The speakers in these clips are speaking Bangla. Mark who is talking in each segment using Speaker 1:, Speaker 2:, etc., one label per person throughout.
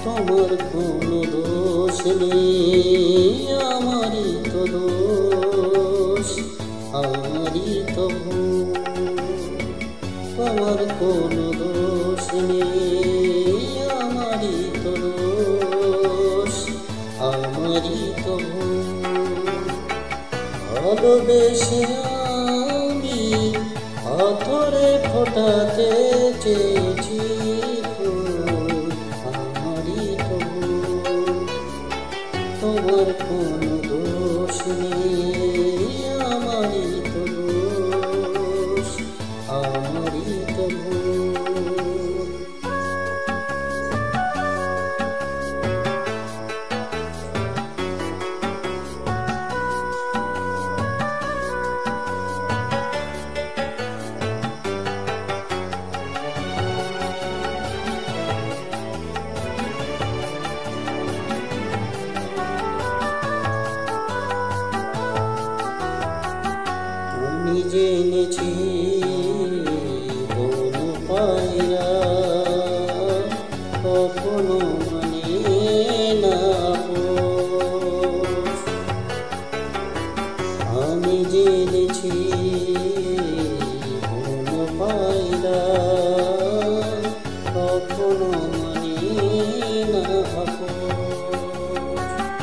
Speaker 1: তোমার কোনো দোষ নেই, আমারই তো দোষ, আমারই তো ভুল। তোমার কোনো দোষ নেই, আমারই তো দোষ, আমারই তো ভুল। ভালোবেসে আমি পাথরে ফোটাতে চেয়েছি ফুল, আমারই তো ভুল। তোমার কোনো দোষ নেই, আমারই তো দোষ, আমারই তো ভুল। আমি জেনেছি কোনো পায়রা কখনো মানে না আপোষ। আমি জেনেছি কোনো পায়রা কখনো মানে না আপোষ।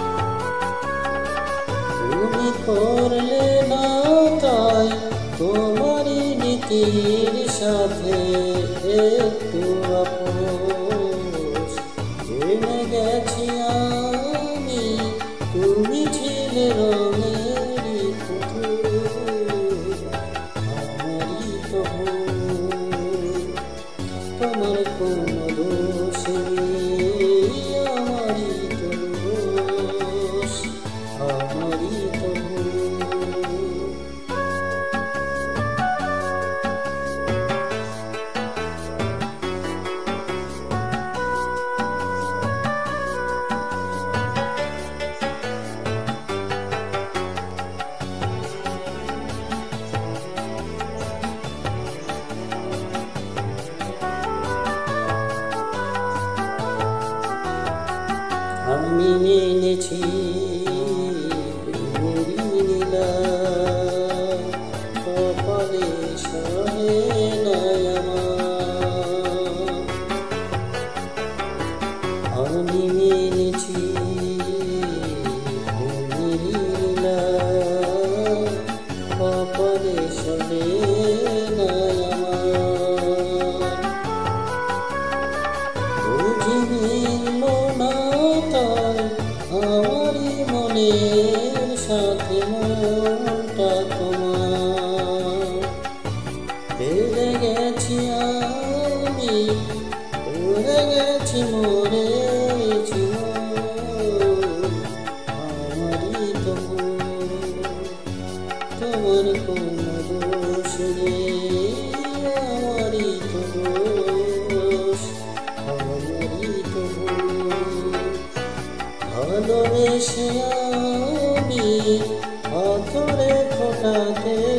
Speaker 1: তুমি করলে না তাই তোমারই নীতির সাথে একটু আপোষ। জেনে গেছি আমি তুমি ছিলে রঙেরই পুতুল, আমারই তো ভুল। তোমার কোনো দোষ নেই, আমারই তো দোষ, আমারই তো ভুল। আমি মেনেছি প্রেমেরই লীলা, কপালে সহে নাই আমার। আমি মেনেছি প্রেমেরই লীলা, কপালে সহে নাই আমার। বুঝিল না তাই আমারই মনের সাথে মনটা তোমার। হেরে গেছি আমি, পড়ে গেছি মরেছি, আমারই তো ভুল। তোমার কোনো দোষ নেই, আমারই তো দোষ, আমারই তো ভুল। ভালোবেসে আমি পাথরে ফোটাতে